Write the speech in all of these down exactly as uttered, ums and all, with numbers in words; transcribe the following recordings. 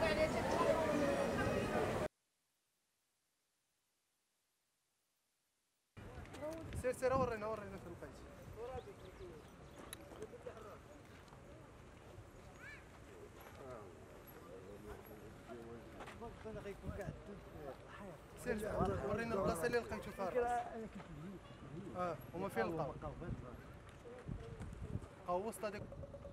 سير سير ورينا ورينا في البيت. سير ورينا البلاصه اللي لقيتو فيها. اه هما فين لقاو؟ لقاو وسط هذيك.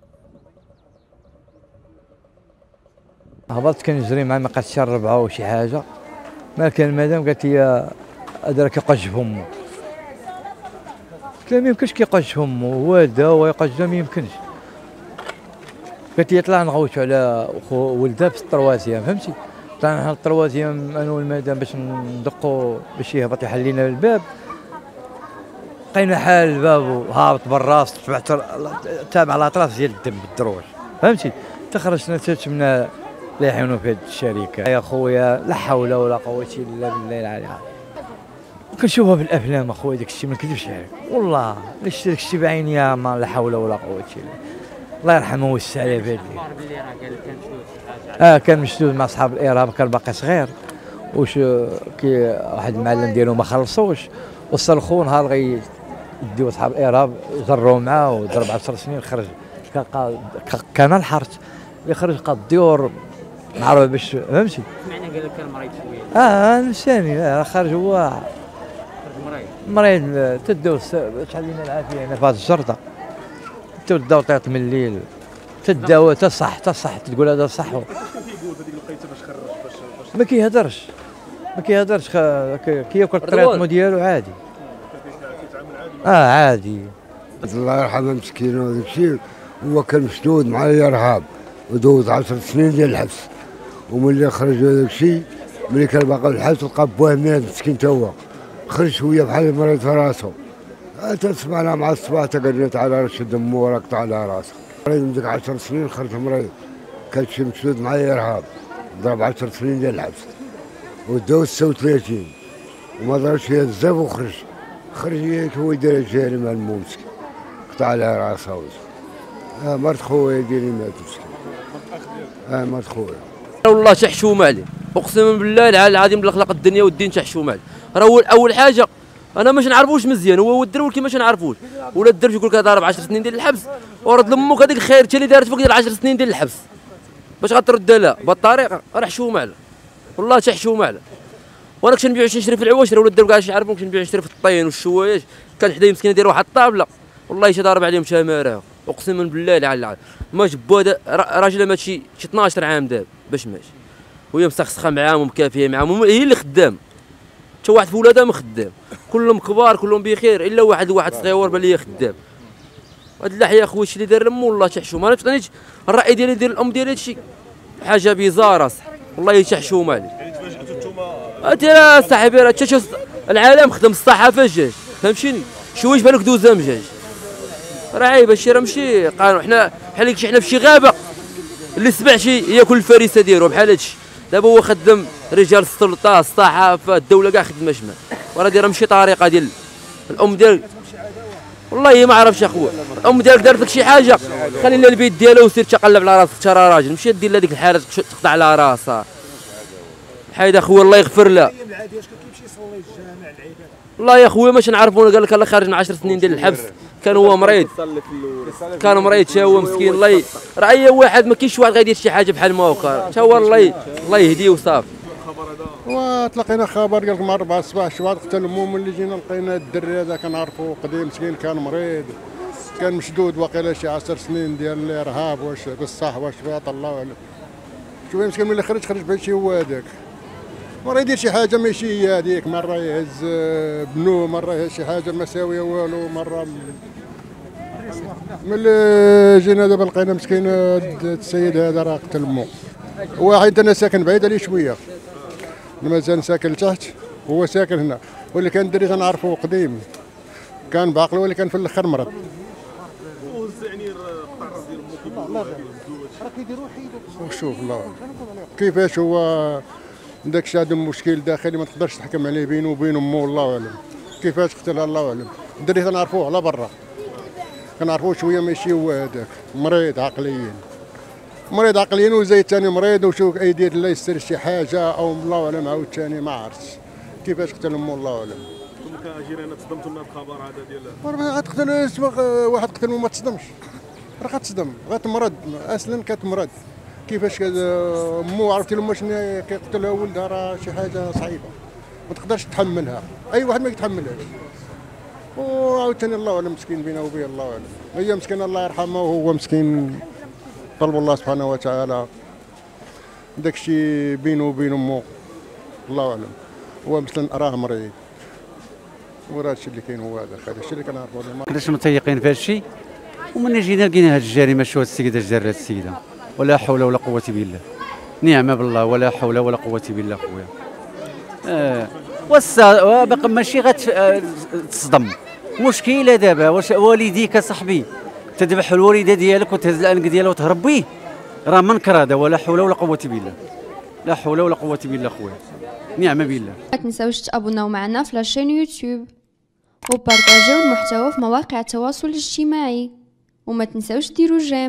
هبطت كنجري مع ما قعدتش الربعه وشي حاجه، ما كان المدام قالت لي هذا كيقج فمو. قلت لها ما يمكنش كيقج فمو، والده هو يقج ما يمكنش. قالت لي طلع نغوتو على ولدها في الطروازيام، فهمتي؟ طلعنا الطروازيام انا والمدام باش ندقوا باش يهبط يحل لينا الباب، لقينا حال الباب وهابط بالراس، تابع الاطراف ديال الدم بالدروج، فهمتي؟ تخرجنا تتمنى لا يعاونوا في هذه الشركه. يا خويا لا حول ولا قوه الا بالله العلي العظيم. كنشوفها في الافلام اخويا داك الشيء ما نكذبش عليك، والله لا شفت داك الشيء بعينيا ما لا حول ولا قوه الا الله يرحمه ويوسع عليه بهذا الليل. اه كان مشدود مع اصحاب الارهاب، كان باقي صغير، وش كي واحد المعلم ديالو ما خلصوش وصلخوه نهار غي يديو اصحاب الارهاب جروه معاه وضرب عشر سنين خرج. كان كان الحرث اللي خرج قاد الديور معروف باش فهمتي. معنى قال لك كان مريض شويه. اه نساني اه خرج هو مريض مريض تداو شحال لينا العافيه هنا في هذه الجرده، تداو طيط من الليل تداو تصح تصح تقول هذا صح. كيفاش كان كيقول هذيك لقيته باش خرج باش باش ما كيهضرش ما كيهضرش كياكل الطريطمو ديالو عادي. اه عادي. الله يرحمه مسكين وداك الشيء، هو كان مشدود مع الارهاب ودوز عشر سنين ديال الحبس، وملي خرج هذاك الشيء ملي كان باقي في الحبس لقى بوه مات مسكين تا هو خرج شويه بحال مريض في راسو. تسمعنا مع الصباح تقلنا تعالى رشد دمو وراك تعالى راسك. مريض من ديك عشر سنين خرج مريض، كان شي مشدود مع الارهاب ضرب عشر سنين ديال الحبس وداو ستة وثلاثين وما ضربش فيها بزاف وخرج خرج هيك هو يدير الجريمه الممسك قطع لها راسها. اه مرت خويا ديالي مات مسكين. اه مرت خويا. والله تحشومه عليه، اقسم بالله العلي العظيم بالاخلاق الدنيا والدين تحشومه عليه. راه اول حاجه انا ماش نعرفوش مزيان، هو والدرب كي ماش نعرفوش، ولا الدرب يقول لك ضارب عشر سنين ديال الحبس ورد لامك هذيك الخير اللي دارت فوق ديال عشر سنين ديال الحبس باش غترد لها بالطريقه. راه حشومه عليه والله تحشومه عليه. وانا كنت نبيعو شي نشري في العواشر ولا الدرب كاع شي يعرفون، كنت نبيعو نشري في الطين والشوايج، كان حدايا مسكين يدير واحد الطابله والله شي ضارب عليهم شماره اقسم بالله العلي العظيم. ما جبوا هذا راجل مات شي اثناش عام دابا باش ماشي، وهي مسخسخه معاهم ومكافيه معاهم، هي اللي خدام. حتى واحد في ولادها ما خدام، كلهم كبار كلهم بخير الا واحد واحد صغيور بان لي خدام. هاد اللحيه اخويا الشيء اللي دار لمو والله تحشوم. انا تعطينيش الراي ديالي ديال الام ديالي هادشي حاجه بيزاره صح والله تحشوم عليه. يعني تفاجئتوا نتوما؟ انت راه صاحبي راه تشوف العالم خدم الصحافه جاج فهمتيني، شويش بالك دوزه مجاج راه عيب هادشي راه ماشي قانون. حنا بحال حنا في شي غابه اللي سبع شي ياكل الفريسه ديالو بحال هادشي. دابا هو خدم رجال السلطه الصحافه الدوله كاع خدمه شمال، وراه دايره ماشي طريقه ديال الام ديالك والله ما عرفتش اخويا. الام ديالك دارت لك شي حاجه خلي لها البيت ديالها وسير تقلب على راسك ترى راجل، ماشي دير لها ديك الحاله تقطع على راسها. حيد اخويا الله يغفر لها. والله يا خويا ماش نعرفوا، قال لك الله خارج من عشر سنين ديال الحبس، كان هو مريض كان مريض تا هو مسكين. الله راه اي واحد ما كاينش واحد غيدير شي حاجه بحال ما هكا تا هو الله الله يهديه وصافي. وتلقينا خبر قال لك مع أربعة الصباح شي واحد قتل امه. ملي جينا لقينا الدري هذا كنعرفو قديم مسكين كان مريض، كان مشدود واقيلا شي عشر سنين ديال الارهاب. واش بصح واش فات الله اعلم. شويه مسكين ملي خرج خرج بهادشي هو هذاك، مرة يدير شي حاجة ماشي هي هذيك، مرة يهز بنو، مرة يهز شي حاجة ما ساوية والو، مرة ملي جينا دابا لقينا مسكين السيد هذا راه قتل مو. واحد انا ساكن بعيد عليه شوية، انا مازال ساكن لتحت هو ساكن هنا، واللي كان دري تنعرفو قديم كان باقي واللي كان في الاخر مرض. يعني الطرز ديال مو كيديروا راه كيديروا حيدوا. وشوف الله كيفاش هو داك الشيء هذا مشكل داخلي ما تقدرش تحكم عليه بينه وبين امه الله اعلم. كيفاش قتلها الله اعلم. الدري تنعرفوه على برا كنعرفوه شويه ماشي هو هذاك مريض عقليا. مريض عقليا وزي الثاني مريض وشوف ايدي الله يستر شي حاجه او الله اعلم عاود ثاني ما عرفتش كيفاش قتل امه الله اعلم. انتم كجيران تصدمتوا من هذا الخبر هذا ديال وراه غتقتل واحد قتل وما تصدمش راه غتصدم غتمرض اصلا كتمرض كيفاش امو عرفتي لما شنو كيقتلها ولدها راه شي حاجه صعيبه ما تقدرش تحملها اي واحد ما يتحملهاش وعاوتاني الله اعلم مسكين بينه وبين الله اعلم هي مسكينه الله يرحمها وهو مسكين طلب الله سبحانه وتعالى داك الشيء بينه وبين امه الله اعلم هو مثلا راه مريض وراه الشيء اللي كاين هو هذا هذا الشيء اللي كنعرفوا ما كناش متيقين في هذا الشيء ومن جينا لقينا هذه الجريمه شو هذه السيده جرات السيده ولا حول ولا قوه بالله نعمه بالله ولا حول ولا قوه بالله خويا اه وسا باقي ماشي غتصدم مشكله دابا واش والديك صاحبي تذبح الوالده ديالك وتهز الانق ديالها وتهرب بيه راه منكر هذا ولا حول ولا قوه بالله لا حول ولا قوه بالله خويا نعمه بالله. ما تنساوش تابوناو معنا في لاشين يوتيوب وبارطاجيو المحتوى في مواقع التواصل الاجتماعي وما تنساوش ديروا جيم.